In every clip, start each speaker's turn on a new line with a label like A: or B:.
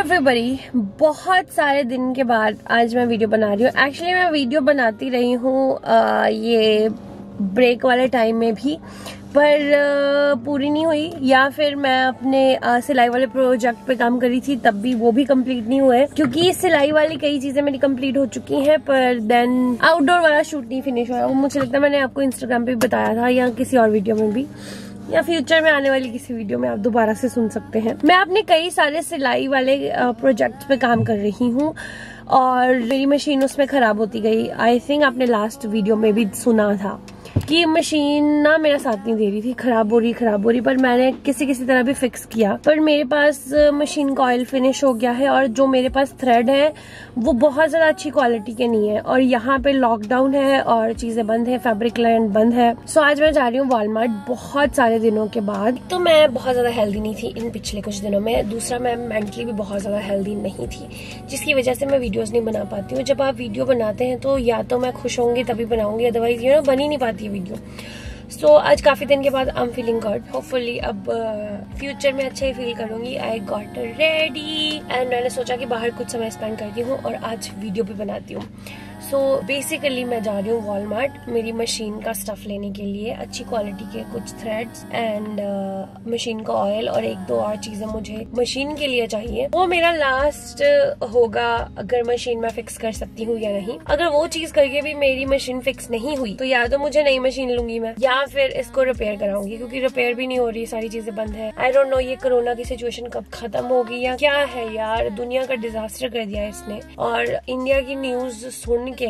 A: Everybody, बहुत सारे दिन के बाद आज मैं वीडियो बना रही हूँ। एक्चुअली मैं वीडियो बनाती रही हूँ ये ब्रेक वाले टाइम में भी, पर पूरी नहीं हुई, या फिर मैं अपने सिलाई वाले प्रोजेक्ट पे काम कर रही थी तब भी वो भी कंप्लीट नहीं हुए, क्योंकि सिलाई वाली कई चीजें मेरी कंप्लीट हो चुकी हैं पर देन आउटडोर वाला शूट नहीं फिनिश हुआ। वो मुझे लगता है मैंने आपको इंस्टाग्राम पे भी बताया था या किसी और वीडियो में भी, या फ्यूचर में आने वाली किसी वीडियो में आप दोबारा से सुन सकते हैं। मैं अपने कई सारे सिलाई वाले प्रोजेक्ट्स पे काम कर रही हूँ और मेरी मशीन उसमें खराब होती गई। आई थिंक आपने लास्ट वीडियो में भी सुना था कि मशीन ना मेरा साथ नहीं दे रही थी, खराब हो रही, पर मैंने किसी तरह भी फिक्स किया। पर मेरे पास मशीन का ऑयल फिनिश हो गया है और जो मेरे पास थ्रेड है वो बहुत ज्यादा अच्छी क्वालिटी के नहीं है, और यहाँ पे लॉकडाउन है और चीजें बंद है, फैब्रिक लैंड बंद है। सो आज मैं जा रही हूँ वॉलमार्ट बहुत सारे दिनों के बाद। तो मैं बहुत ज्यादा हेल्दी नहीं थी इन पिछले कुछ दिनों में, दूसरा मैं मेंटली भी बहुत ज्यादा हेल्दी नहीं थी, जिसकी वजह से मैं वीडियोस नहीं बना पाती हूँ। जब आप वीडियो बनाते हैं तो या तो मैं खुश होंगी तभी बनाऊंगी, अदरवाइज बन ही नहीं पाती वीडियो। सो आज काफी दिन के बाद I am feeling good. Hopefully अब फ्यूचर में अच्छा ही फील करूंगी। आई गॉट रेडी एंड मैंने सोचा कि बाहर कुछ समय स्पेंड करती हूँ और आज वीडियो भी बनाती हूँ। सो बेसिकली मैं जा रही हूँ वॉलमार्ट मेरी मशीन का स्टफ लेने के लिए, अच्छी क्वालिटी के कुछ थ्रेड्स एंड मशीन का ऑयल और एक दो और चीजें मुझे मशीन के लिए चाहिए। वो मेरा लास्ट होगा अगर मशीन मैं फिक्स कर सकती हूँ या नहीं। अगर वो चीज करके भी मेरी मशीन फिक्स नहीं हुई तो या तो मुझे नई मशीन लूंगी मैं, या फिर इसको रिपेयर कराऊंगी, क्योंकि रिपेयर भी नहीं हो रही, सारी चीजें बंद है। आई डोंट नो ये कोरोना की सिचुएशन कब खत्म होगी या क्या है यार, दुनिया का डिजास्टर कर दिया इसने। और इंडिया की न्यूज सुन के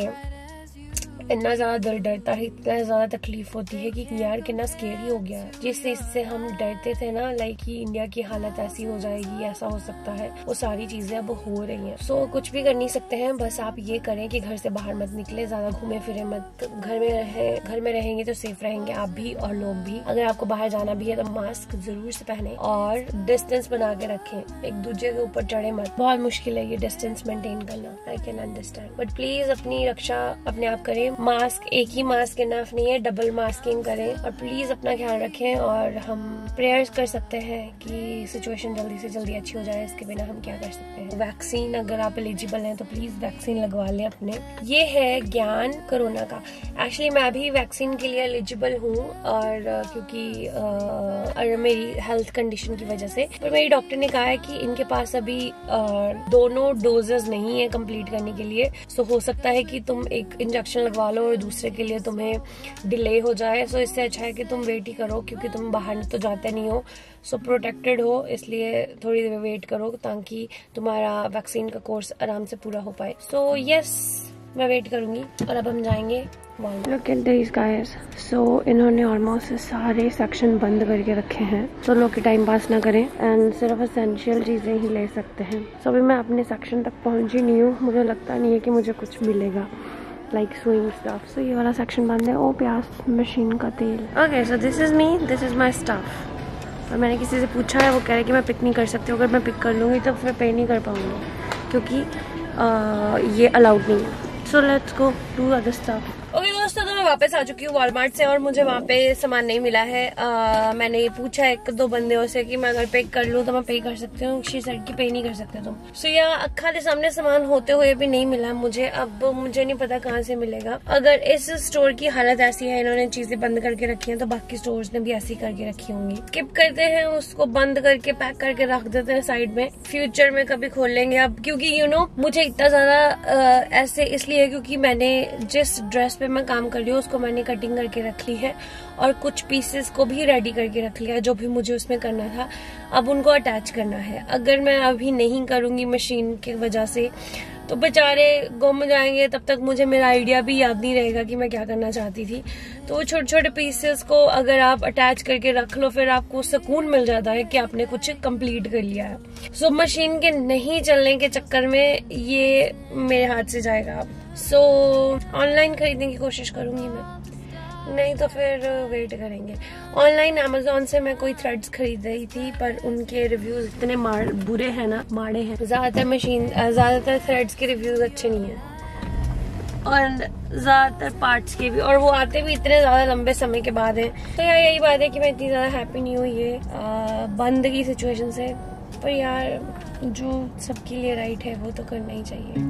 A: इतना ज्यादा दिल डरता है, इतना ज्यादा तकलीफ होती है कि यार कितना स्केरी हो गया है। जिस चीज से हम डरते थे ना, लाइक कि इंडिया की हालत ऐसी हो जाएगी, ऐसा हो सकता है, वो सारी चीजें अब हो रही हैं। सो कुछ भी कर नहीं सकते हैं, बस आप ये करें कि घर से बाहर मत निकले, ज्यादा घूमे फिरे मत, घर में रहेंगे तो सेफ रहेंगे आप भी और लोग भी। अगर आपको बाहर जाना भी है तो मास्क जरूर से पहने और डिस्टेंस बना के रखें, एक दूसरे के ऊपर चढ़े मत। बहुत मुश्किल है ये डिस्टेंस मेंटेन करना, I can understand, but please अपनी रक्षा अपने आप करें। मास्क, एक ही मास्क इनफ नहीं है, डबल मास्किंग करें और प्लीज अपना ख्याल रखें। और हम प्रेयर्स कर सकते हैं कि सिचुएशन जल्दी से जल्दी अच्छी हो जाए, इसके बिना हम क्या कर सकते हैं। वैक्सीन अगर आप एलिजिबल हैं तो प्लीज वैक्सीन लगवा लें अपने। ये है ज्ञान कोरोना का। एक्चुअली मैं भी वैक्सीन के लिए एलिजिबल हूँ और क्योंकि मेरी हेल्थ कंडीशन की वजह से, पर मेरी डॉक्टर ने कहा है कि इनके पास अभी दोनों डोजेस नहीं है कंप्लीट करने के लिए। सो हो सकता है कि तुम एक इंजेक्शन लगवा लो और दूसरे के लिए तुम्हें डिले हो जाए। सो इससे अच्छा है कि तुम वेट ही करो, क्योंकि तुम बाहर तो जाते नहीं हो, सो प्रोटेक्टेड हो, इसलिए थोड़ी देर वेट करो ताकि तुम्हारा वैक्सीन का कोर्स आराम से पूरा हो पाए। सो यस, मैं वेट करूंगी और अब हम जाएंगे। Look at these guys. So इन्होंने ऑलमोस्ट सारे सेक्शन बंद करके रखे हैं, तो लोग टाइम पास ना करें एंड सिर्फ एसेंशियल चीजें ही ले सकते हैं। सो अभी मैं अपने सेक्शन तक पहुंची नहीं हूँ, मुझे लगता नहीं है कि मुझे कुछ मिलेगा लाइक स्विंग स्टफ। सो ये वाला सेक्शन बंद है। ओ प्याज, मशीन का तेल। Okay, so this is me, this is my stuff. और मैंने किसी से पूछा है, वो कह रहे हैं कि मैं पिक नहीं कर सकती हूँ। अगर मैं पिक कर लूँगी तो फिर पे नहीं कर पाऊँगी, क्योंकि ये अलाउड नहीं है। So let's go do other stuff. Okay दोस्तों, तो मैं वापस आ चुकी हूँ वॉलमार्ट से और मुझे वहाँ पे सामान नहीं मिला है। मैंने पूछा एक दो बंदे से कि मैं अगर पे कर लूँ तो मैं पे कर सकती हूँ। शी सेड कि पे नहीं कर सकते तुम। सो या अक्खा के सामने सामान होते हुए भी नहीं मिला मुझे। अब मुझे नहीं पता कहाँ से मिलेगा। अगर इस स्टोर की हालत ऐसी है, इन्होंने चीजें बंद करके रखी है, तो बाकी स्टोर्स ने भी ऐसी करके रखी होंगी। स्किप करते हैं उसको, बंद करके पैक करके रख देते हैं साइड में, फ्यूचर में कभी खोल लेंगे। अब क्योंकि मुझे इतना ज्यादा ऐसे इसलिए क्योंकि मैंने जिस ड्रेस पे मैं काम कर रही हूँ उसको मैंने कटिंग करके रख ली है और कुछ पीसेस को भी रेडी करके रख लिया है, जो भी मुझे उसमें करना था। अब उनको अटैच करना है। अगर मैं अभी नहीं करूंगी मशीन की वजह से तो बेचारे गुम जाएंगे, तब तक मुझे मेरा आइडिया भी याद नहीं रहेगा कि मैं क्या करना चाहती थी। तो वो छोटे छोटे पीसेस को अगर आप अटैच करके रख लो, फिर आपको सुकून मिल जाता है कि आपने कुछ कंप्लीट कर लिया है। सो मशीन के नहीं चलने के चक्कर में ये मेरे हाथ से जाएगा अब। सो ऑनलाइन खरीदने की कोशिश करूंगी मैं, नहीं तो फिर वेट करेंगे। ऑनलाइन अमेज़न से मैं कोई थ्रेड्स खरीद रही थी, पर उनके रिव्यूज इतने बुरे हैं ना, माड़े हैं। ज्यादातर थ्रेड्स के रिव्यूज अच्छे नहीं है और ज्यादातर पार्ट्स के भी, और वो आते भी इतने ज्यादा लंबे समय के बाद हैं। तो यार यही बात है कि मैं इतनी ज्यादा हैप्पी नहीं हुई ये बंद की सिचुएशन से, पर यार जो सबके लिए राइट है वो तो करना ही चाहिए।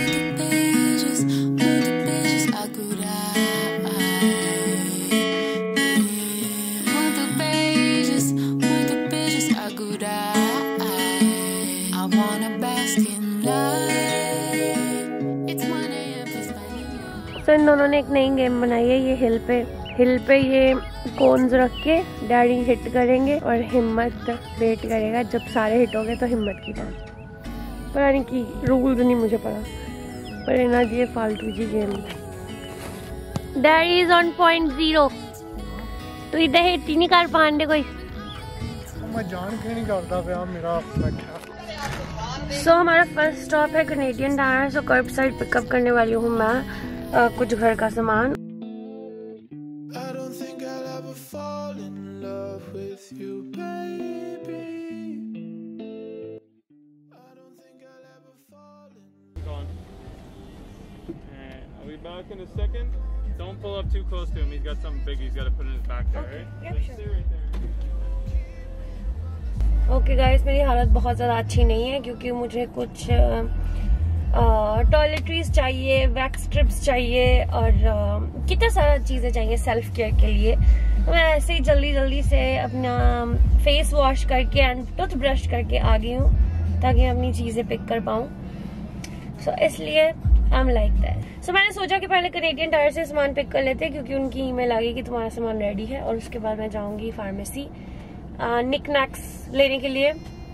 A: तो इन दोनों ने एक नई गेम बनाई है, ये हिल पे ये कोन्स रख के डैडी हिट करेंगे और हिम्मत वेट करेगा, जब सारे हिट हो गए तो हिम्मत की बात। पता नहीं कि रूल्स नहीं मुझे पता, पर ना ये फालतू जी गेम। Daddy is on .0। तो इधर हिट ही नहीं कर पांडे कोई।
B: मैं जान के नहीं करता पे मेरा
A: सो हमारा फर्स्ट स्टॉप है Canadian Tire. So curbside pickup करने वाली हूँ मैं कुछ घर का सामान।
C: Back in a second. Don't pull up too close to him. He's got something big he's got to put in his back there, right?
A: Yeah, sure.
C: Stay right there.
A: Okay guys, मेरी हालत बहुत ज़्यादा अच्छी नहीं है क्योंकि मुझे कुछ टॉयलेटरीज चाहिए, वैक्स स्ट्रिप्स चाहिए और कितना सारा चीज़ें चाहिए सेल्फ केयर के लिए। तो मैं ऐसे ही जल्दी से अपना फेस वॉश करके एंड टूथ ब्रश करके आ गई हूँ ताकि मैं अपनी चीज़ें पिक कर पाऊँ। सो इसलिए I am like that. So मैंने सोचा कि पहले कैनेडियन टायर से सामान पिक कर लेते हैं क्योंकि उनकी ईमेल आ गई कि तुम्हारा सामान रेडी है, और उसके बाद मैं जाऊंगी फार्मेसी निकनैक्स लेने के लिए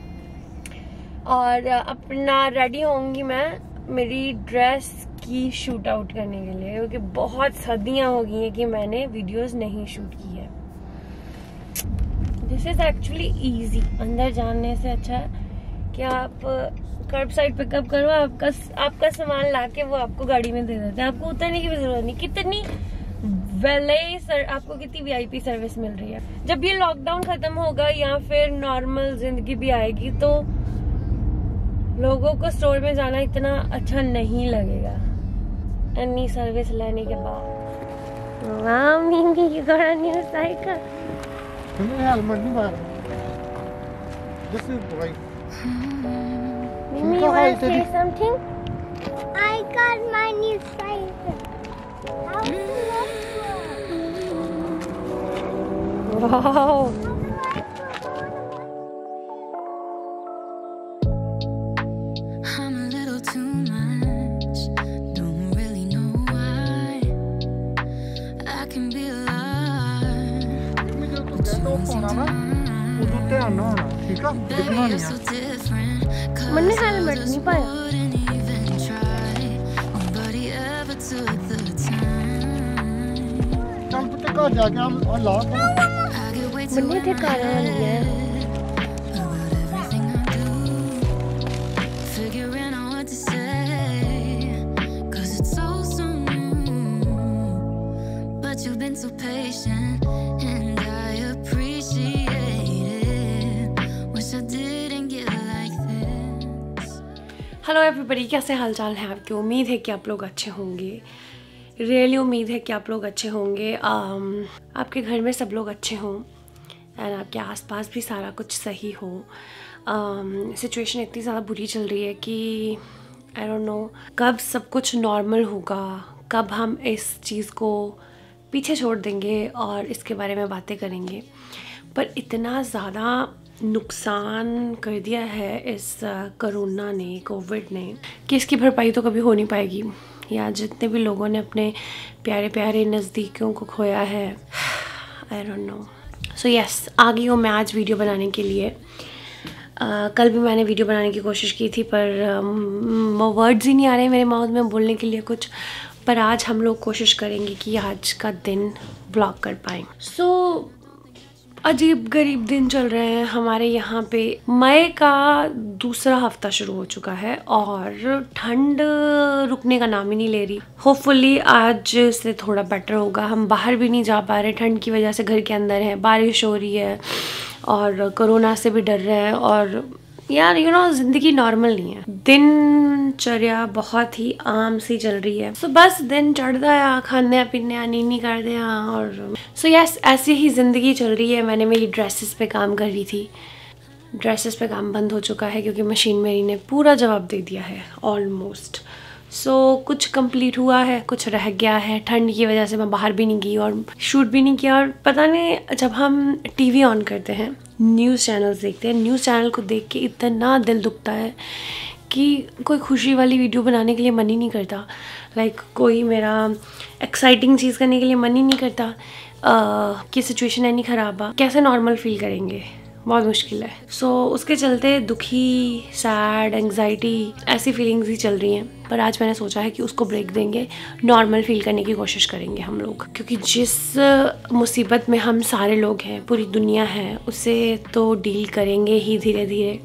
A: और अपना रेडी होंगी मैं मेरी ड्रेस की शूट आउट करने के लिए, क्योंकि बहुत सर्दियां हो गई हैं कि मैंने वीडियोस नहीं शूट की है। This is actually easy. अंदर जाने से अच्छा है कि आप कर्ब साइड पिकअप करो, आपका सामान लाके वो आपको गाड़ी में दे देते हैं, आपको उतरने की भी जरूरत नहीं। कितनी आपको कितनी VIP सर्विस मिल रही है। जब ये लॉकडाउन खत्म होगा या फिर नॉर्मल जिंदगी भी आएगी तो लोगों को स्टोर में जाना इतना अच्छा नहीं लगेगा अन्नी सर्विस लेने के बाद। वाह मिमी, you got a new cycle.
B: Helmet नहीं मार। This is right.
A: Mimi, you want to say something?
D: I got my new cycle. How do you like it?
A: Wow.
E: I'm a little too much. Don't really know why. I can be alive.
A: मैंने helmet नहीं पाया। मैंने ठिकाना नहीं है। Hello everybody, कैसे हालचाल है आपकी? उम्मीद है कि आप लोग अच्छे होंगे। रियली उम्मीद है कि आप लोग अच्छे होंगे। आपके घर में सब लोग अच्छे हों एंड आपके आसपास भी सारा कुछ सही हो। सिचुएशन इतनी ज़्यादा बुरी चल रही है कि आई डोंट नो कब सब कुछ नॉर्मल होगा, कब हम इस चीज़ को पीछे छोड़ देंगे और इसके बारे में बातें करेंगे। पर इतना ज़्यादा नुकसान कर दिया है इस कोरोना ने, कोविड ने, कि इसकी भरपाई तो कभी हो नहीं पाएगी। या जितने भी लोगों ने अपने प्यारे प्यारे नज़दीकियों को खोया है, I don't know. So yes, आ गई हूँ मैं आज वीडियो बनाने के लिए। कल भी मैंने वीडियो बनाने की कोशिश की थी पर वर्ड्स ही नहीं आ रहे मेरे माउथ में बोलने के लिए कुछ। पर आज हम लोग कोशिश करेंगे कि आज का दिन ब्लॉग कर पाएँ। सो अजीब गरीब दिन चल रहे हैं हमारे यहाँ पे। मई का दूसरा हफ्ता शुरू हो चुका है और ठंड रुकने का नाम ही नहीं ले रही। होपफुली आज से थोड़ा बेटर होगा। हम बाहर भी नहीं जा पा रहे ठंड की वजह से, घर के अंदर है, बारिश हो रही है और कोरोना से भी डर रहे हैं। और यार यू नो ज़िंदगी नॉर्मल नहीं है, दिनचर्या बहुत ही आम सी चल रही है। सो बस दिन चढ़ता है, खाने पीने नीनी कर दे और सो यस, ऐसी ही ज़िंदगी चल रही है। मैंने मेरी ड्रेसेस पे काम कर रही थी ड्रेसेस पे काम बंद हो चुका है क्योंकि मशीन मेरी ने पूरा जवाब दे दिया है ऑलमोस्ट। सो कुछ कंप्लीट हुआ है, कुछ रह गया है। ठंड की वजह से मैं बाहर भी नहीं गई और शूट भी नहीं किया। और पता नहीं, जब हम टीवी ऑन करते हैं, न्यूज़ चैनल्स देखते हैं, न्यूज़ चैनल को देख के इतना दिल दुखता है कि कोई खुशी वाली वीडियो बनाने के लिए मन ही नहीं करता। लाइक कोई मेरा एक्साइटिंग चीज़ करने के लिए मन ही नहीं करता कि सिचुएशन इतनी ख़राब है, कैसे नॉर्मल फील करेंगे, बहुत मुश्किल है। सो उसके चलते दुखी, सैड, एंग्जाइटी ऐसी फीलिंग्स ही चल रही हैं। पर आज मैंने सोचा है कि उसको ब्रेक देंगे, नॉर्मल फील करने की कोशिश करेंगे हम लोग, क्योंकि जिस मुसीबत में हम सारे लोग हैं, पूरी दुनिया है, उससे तो डील करेंगे ही धीरे धीरे।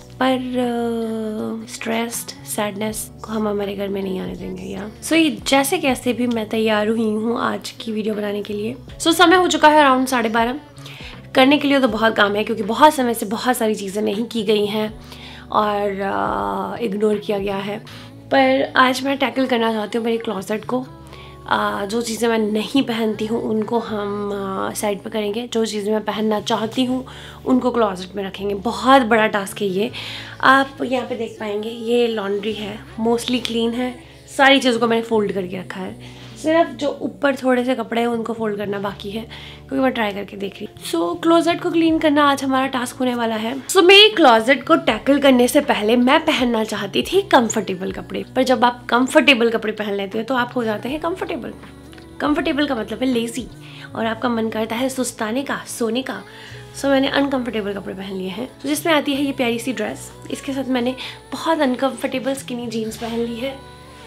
A: पर स्ट्रेस्ड, सैडनेस को हम हमारे घर में नहीं आने देंगे यार। सो ये जैसे कैसे भी मैं तैयार हुई हूँ आज की वीडियो बनाने के लिए। सो समय हो चुका है अराउंड 12:30। करने के लिए तो बहुत काम है क्योंकि बहुत समय से बहुत सारी चीज़ें नहीं की गई हैं और इग्नोर किया गया है। पर आज मैं टैकल करना चाहती हूँ मेरे क्लोसेट को। जो चीज़ें मैं नहीं पहनती हूँ उनको हम साइड पे करेंगे, जो चीज़ें मैं पहनना चाहती हूँ उनको क्लोसेट में रखेंगे। बहुत बड़ा टास्क है ये। आप यहाँ पे देख पाएंगे ये लॉन्ड्री है, मोस्टली क्लीन है। सारी चीज़ों को मैंने फोल्ड करके रखा है, सिर्फ जो ऊपर थोड़े से कपड़े हैं उनको फोल्ड करना बाकी है क्योंकि मैं ट्राई करके देख रही हूँ। सो क्लोजेट को क्लीन करना आज हमारा टास्क होने वाला है। सो मेरी क्लोजेट को टैकल करने से पहले मैं पहनना चाहती थी कंफर्टेबल कपड़े। पर जब आप कंफर्टेबल कपड़े पहन लेते हो तो आप हो जाते हैं कंफर्टेबल। कंफर्टेबल का मतलब है लेजी, और आपका मन करता है सुस्ताने का, सोने का। सो मैंने अनकंफर्टेबल कपड़े पहन लिए हैं, तो जिसमें आती है ये प्यारी सी ड्रेस। इसके साथ मैंने बहुत अनकंफर्टेबल स्किनी जीन्स पहन ली है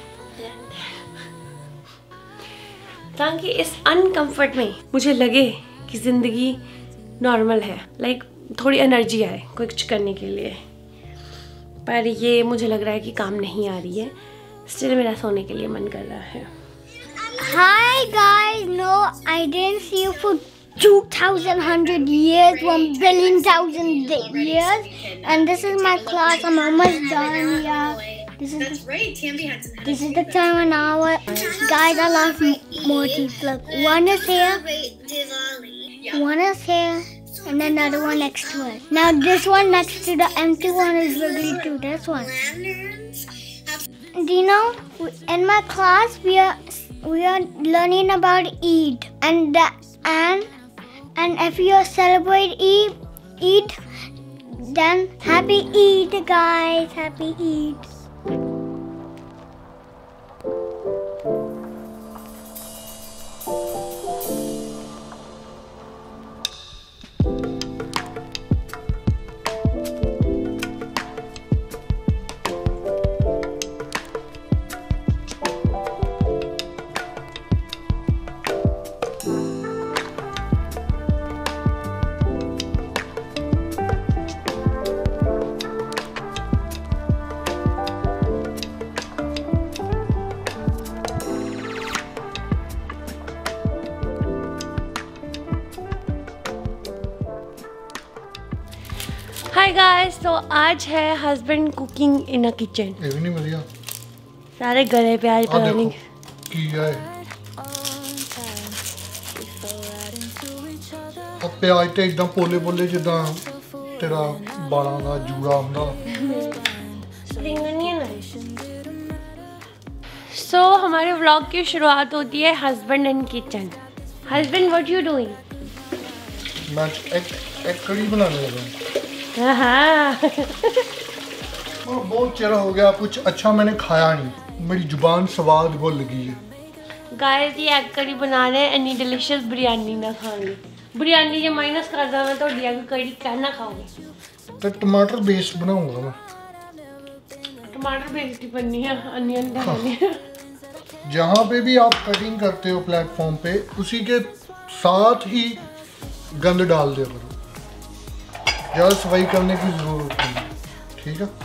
A: ताकि इस अनकंफर्ट में मुझे लगे कि ज़िंदगी नॉर्मल है, लाइक थोड़ी एनर्जी आए कुछ करने के लिए। पर ये मुझे लग रहा है कि काम नहीं आ रही है, स्टिल मेरा सोने के लिए मन कर रहा है।
D: Hi guys, no, I didn't see you for 2,100 years, 1 billion thousand years, and this is my class. I'm almost done. Yeah, this is the time an hour. Guys, I love more teeth. Look, one is here, one is here, and another one next to it. Now this one next to the empty one is related to this one. Do you know, in my class we are learning about Eid, and if you celebrate Eid, then happy Eid, guys, happy Eid.
A: Hi guys, तो आज है husband cooking in a kitchen.
B: ਇਹ ਵੀ ਨਹੀਂ ਵਧੀਆ
A: सारे गले प्याज
B: ਆ
A: पता
B: ਦੇਖੋ
A: नहीं।
B: ਕੀ ਹੈ ਆ ਪਿਆਜ਼ ਤੇ ਇਦਾਂ ਪੋਲੇ ਪੋਲੇ ਜਿੱਦਾਂ ਤੇਰਾ ਬਾਲਾਂ ਦਾ ਜੂੜਾ ਹੁੰਦਾ।
A: सो हमारे व्लॉग की शुरुआत होती है husband in kitchen. Husband what you doing?
B: मैं एक कड़ी बनाने लगा। बहुत चेहरा हो गया, कुछ अच्छा मैंने खाया नहीं, मेरी जुबान स्वाद भूल गई है।
A: गाइस ये एग कड़ी बना रहे हैं, इतनी डिलीशियस बिरयानी ना खाएंगे। बिरयानी ये माइनस कर दो, मैं तो एग कड़ी कहना खाऊंगी।
B: तो टमाटर बेस्ड बनाऊंगा मैं।
A: टमाटर बेस्ड ही बननी है, अनियन डालनी है।
B: जहाँ पे भी आप कटिंग करते हो प्लेटफॉर्म पे, उसी के साथ ही गंद डाल दिया करो, ज़्यादा सफाई करने की जरूरत नहीं, ठीक है।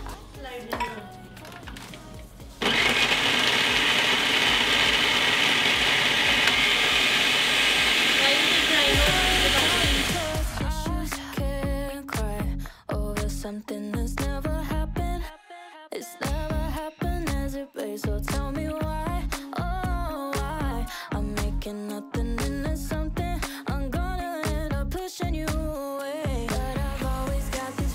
E: Something that's never happened. It's never happened as it plays. So tell me why, oh why I'm making nothing into something. I'm gonna end up pushing you away. But I've always got this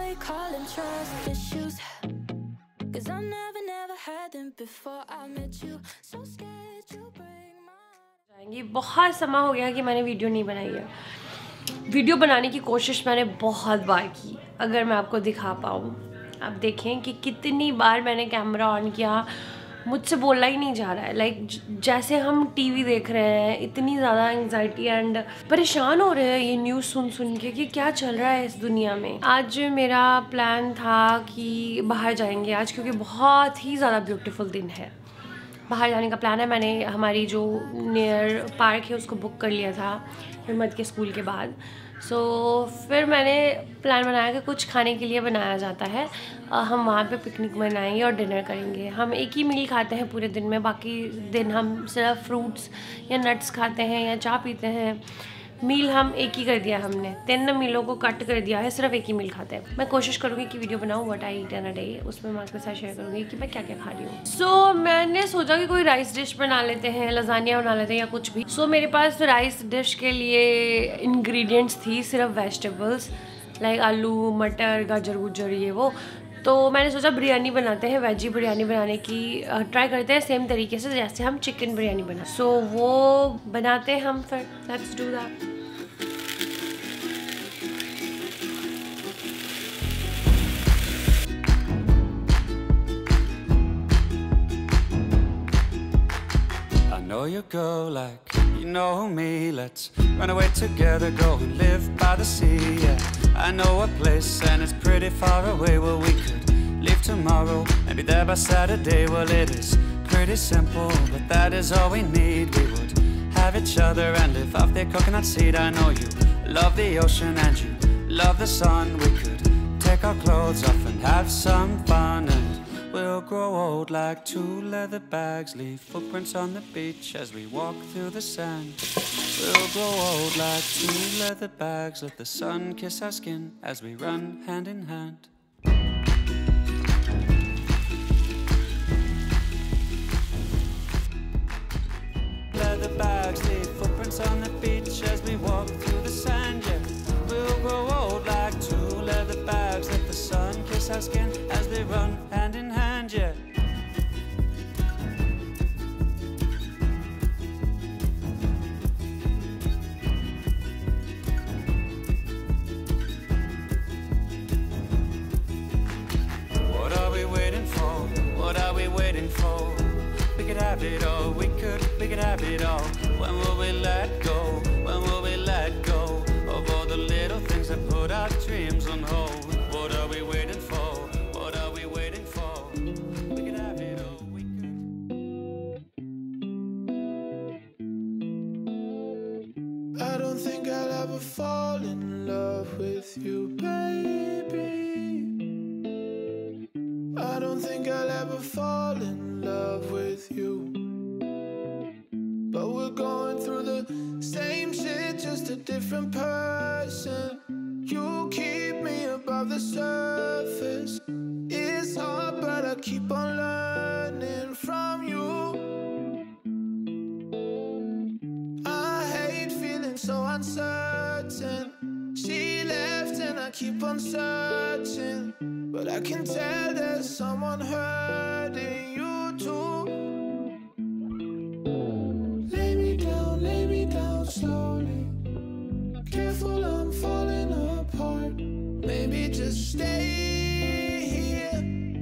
E: you call them trust issues? 'Cause I never had them before I met you. So scared you break my
A: जाएंगी। बहुत समय हो गया कि मैंने video नहीं बनाई है। वीडियो बनाने की कोशिश मैंने बहुत बार की, अगर मैं आपको दिखा पाऊँ। आप देखें कि कितनी बार मैंने कैमरा ऑन किया, मुझसे बोला ही नहीं जा रहा है। लाइक जैसे हम टीवी देख रहे हैं, इतनी ज़्यादा एंग्जाइटी एंड परेशान हो रहे हैं ये न्यूज़ सुन के कि क्या चल रहा है इस दुनिया में। आज मेरा प्लान था कि बाहर जाएंगे आज, क्योंकि बहुत ही ज़्यादा ब्यूटीफुल दिन है। बाहर जाने का प्लान है। मैंने हमारी जो नियर पार्क है उसको बुक कर लिया था हिम्मत के स्कूल के बाद। फिर मैंने प्लान बनाया कि कुछ खाने के लिए बनाया जाता है, हम वहाँ पे पिकनिक मनाएंगे और डिनर करेंगे। हम एक ही मील खाते हैं पूरे दिन में, बाकी दिन हम सिर्फ फ्रूट्स या नट्स खाते हैं या चाय पीते हैं। मील हम एक ही कर दिया, हमने 3 मीलों को कट कर दिया है, सिर्फ एक ही मील खाते हैं। मैं कोशिश करूँगी कि वीडियो बनाऊँ what I eat in a day, उसमें मैं आपके साथ शेयर करूँगी कि मैं क्या क्या खा रही हूँ। मैंने सोचा कि कोई राइस डिश बना लेते हैं, लजानिया बना लेते हैं या कुछ भी। मेरे पास राइस डिश के लिए इंग्रेडिएंट्स थी सिर्फ वेजिटेबल्स, लाइक आलू, मटर, गाजर गुजर ये वो। तो मैंने सोचा बिरयानी बनाते हैं, वेजी बिरयानी बनाने की ट्राई करते हैं सेम तरीके से जैसे हम चिकन बिरयानी बना। वो बनाते हैं हम, फिर let's do that.
F: Know your girl like you know me. Let's run away together, go and live by the sea. Yeah, I know a place and it's pretty far away. Well, we could leave tomorrow and be there by Saturday. Well, it is pretty simple, but that is all we need. We would have each other and live off the coconut seed. I know you love the ocean and you love the sun. We could take our clothes off and have some fun, and we'll grow old like 2 leather bags, leave footprints on the beach as we walk through the sand. We'll grow old like 2 leather bags, let the sun kiss our skin as we run hand in hand. Leather bags, leave footprints on the beach as we walk through the sand. Yeah, we'll grow old like 2 leather bags, let the sun kiss our skin as we run hand in hand. Yeah. What are we waiting for? What are we waiting for? We could have it all, we could have it all. When will we let go? When will we let go of all the little things that put our dreams on hold? What are we waiting for? What are we waiting for? We could have it all, we could.
G: I don't think I'll ever fall in love with you, baby. I don't think I'll ever fall in love with you. But we're going through the same shit, just a different person. You keep me above the surface. It's hard, but I keep on learning from you. I hate feeling so uncertain. She left and I keep on searching, but I can tell there's someone hurting you too. Lay me down slowly. Careful, I'm falling apart. Maybe just stay here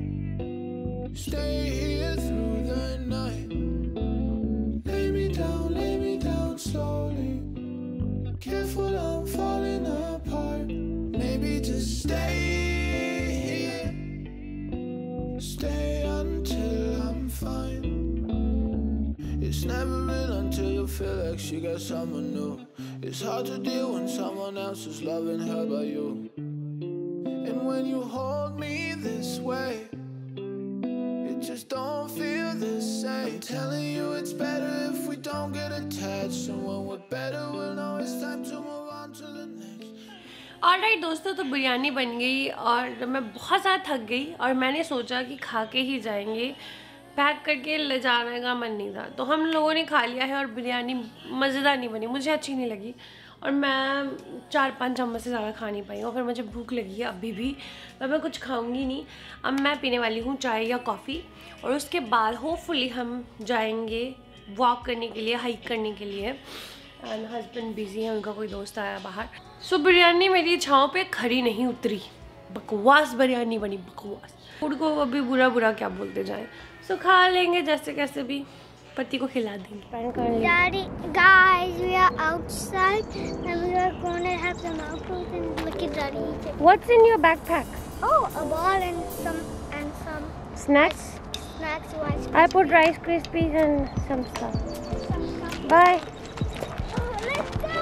G: through the night. Lay me down slowly. Careful, I'm falling apart. Maybe just stay here, stay until I'm fine. It's never real until you feel like she got someone new. It's hard to deal when someone else is loving her by you. And when you hold me this way, it just don't feel the same. I'm telling you it's better if we don't get attached. And when we're better, we'll know it's time to move on to the next.
A: Alright दोस्तों, तो बिरयानी बन गई और मैं बहुत ज़्यादा थक गई और मैंने सोचा कि खा के ही जाएंगे, पैक करके ले जाने का मन नहीं था। तो हम लोगों ने खा लिया है और बिरयानी मज़ेदार नहीं बनी, मुझे अच्छी नहीं लगी। और मैं 4-5 चम्मच से ज़्यादा खा नहीं पाई हूँ। फिर मुझे भूख लगी है अभी भी, पर मैं कुछ खाऊंगी नहीं। अब मैं पीने वाली हूँ चाय या कॉफ़ी, और उसके बाद होपफुली हम जाएंगे वॉक करने के लिए, हाइक करने के लिए। एंड हस्बैंड बिजी है, उनका कोई दोस्त आया बाहर। सो बिरयानी मेरी छाँव पे खरी नहीं उतरी, बकवास बिरयानी बनी, बकवास। फूड को अभी बुरा बुरा क्या बोलते जाए। सो खा लेंगे जैसे कैसे भी, पति को खिला देंगे।
D: Daddy, guys, we are outside and we are going to have some apples and look at Daddy eating.
A: What's in your backpack?
D: Oh, a ball and some
A: Snacks?
D: snacks. Rice.
A: I put Rice Krispies and some stuff. Bye.
D: Oh, let's go.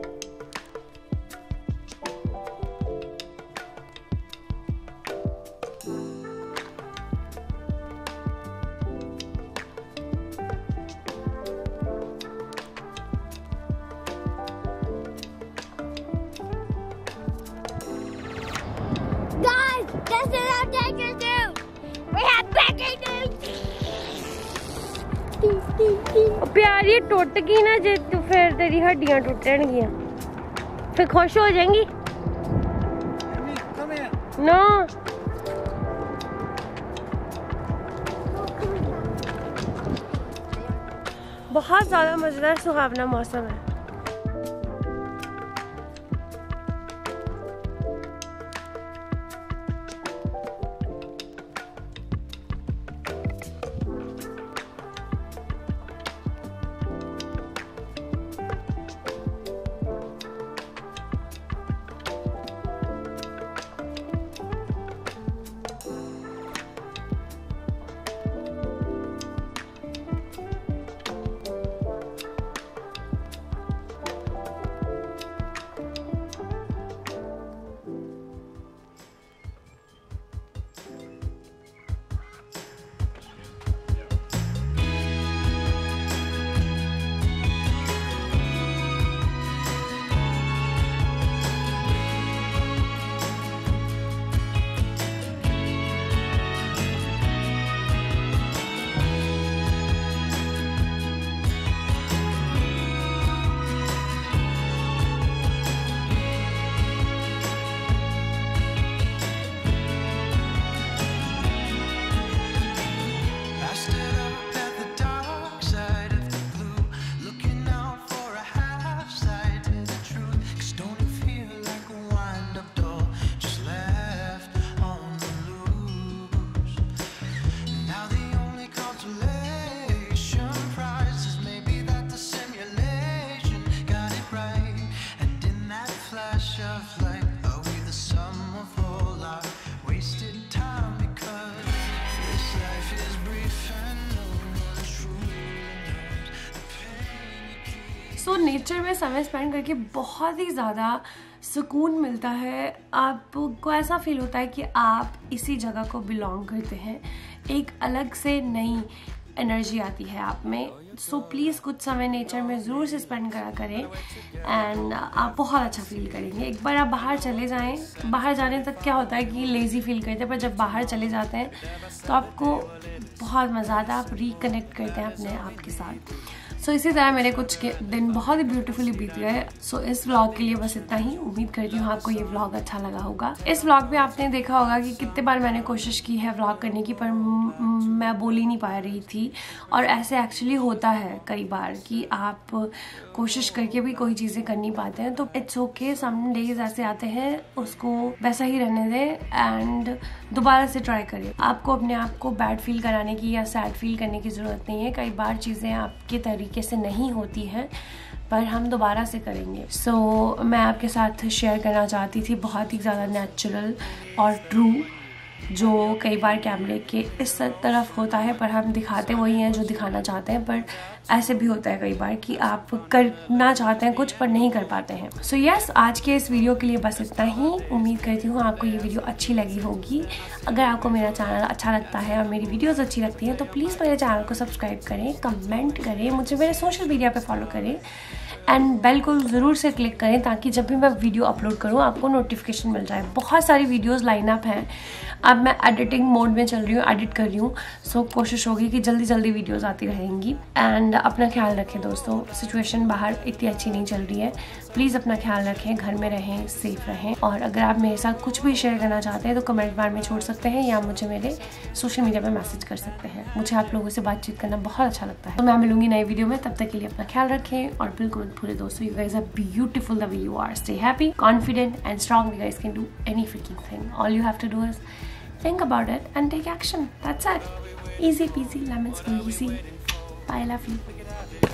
D: Guys, this is our danger news. We have breaking news.
A: प्यार ये टुट गई ना जे तू, फिर तेरी हड्डियां टुटणगियां, फिर खुश हो जाएंगी। नो बहुत ज़्यादा मज़ेदार सुहावना मौसम है। सो नेचर में समय स्पेंड करके बहुत ही ज़्यादा सुकून मिलता है। आपको ऐसा फील होता है कि आप इसी जगह को बिलोंग करते हैं, एक अलग से नई एनर्जी आती है आप में। सो प्लीज़ कुछ समय नेचर में ज़रूर से स्पेंड करा करें एंड आप बहुत अच्छा फील करेंगे। एक बार आप बाहर चले जाएं, बाहर जाने तक क्या होता है कि लेज़ी फील करते हैं, पर जब बाहर चले जाते हैं तो आपको बहुत मज़ा आता है, आप रिकनेक्ट करते हैं अपने आप के साथ। सो इसी तरह मेरे कुछ दिन बहुत ही ब्यूटीफुली बीत गए। सो इस व्लॉग के लिए बस इतना ही। उम्मीद करती हूँ आपको ये व्लॉग अच्छा लगा होगा। इस व्लॉग में आपने देखा होगा कि कितने बार मैंने कोशिश की है व्लॉग करने की, पर मैं बोल ही नहीं पा रही थी। और ऐसे एक्चुअली होता है कई बार कि आप कोशिश करके भी कोई चीज़ें कर नहीं पाते हैं, तो इट्स ओके। सम डेज ऐसे आते हैं, उसको वैसा ही रहने दें एंड दोबारा से ट्राई करें। आपको अपने आप को बैड फील कराने की या सैड फील करने की ज़रूरत नहीं है। कई बार चीज़ें आपके तरीके से नहीं होती हैं, पर हम दोबारा से करेंगे। सो मैं आपके साथ शेयर करना चाहती थी बहुत ही ज़्यादा नेचुरल और ट्रू, जो कई बार कैमरे के इस तरफ होता है पर हम दिखाते वही हैं जो दिखाना चाहते हैं। पर ऐसे भी होता है कई बार कि आप करना चाहते हैं कुछ पर नहीं कर पाते हैं। सो यस, आज के इस वीडियो के लिए बस इतना ही। उम्मीद करती हूँ आपको ये वीडियो अच्छी लगी होगी। अगर आपको मेरा चैनल अच्छा लगता है और मेरी वीडियोस अच्छी लगती हैं तो प्लीज़ मेरे चैनल को सब्सक्राइब करें, कमेंट करें, मुझे मेरे सोशल मीडिया पे फॉलो करें एंड बेल को ज़रूर से क्लिक करें ताकि जब भी मैं वीडियो अपलोड करूँ आपको नोटिफिकेशन मिल जाए। बहुत सारी वीडियोस लाइन अप हैं। अब मैं एडिटिंग मोड में चल रही हूँ, एडिट कर रही हूँ। सो कोशिश होगी कि जल्दी जल्दी वीडियोस आती रहेंगी एंड अपना ख्याल रखें दोस्तों, सिचुएशन बाहर इतनी अच्छी नहीं चल रही है। प्लीज़ अपना ख्याल रखें, घर में रहें, सेफ रहें। और अगर आप मेरे साथ कुछ भी शेयर करना चाहते हैं तो कमेंट बार में छोड़ सकते हैं या मुझे मेरे सोशल मीडिया पे मैसेज कर सकते हैं। मुझे आप लोगों से बातचीत करना बहुत अच्छा लगता है। तो मैं मिलूंगी नई वीडियो में, तब तक के लिए अपना ख्याल रखें और बिल्कुल मत भूलें दोस्तों, you guys are beautiful the way you are. Stay happy, confident and strong. You guys can do any freaking thing. All you have to do is think about it and take action. That's it. Easy peasy lemon squeezy. Bye, love you.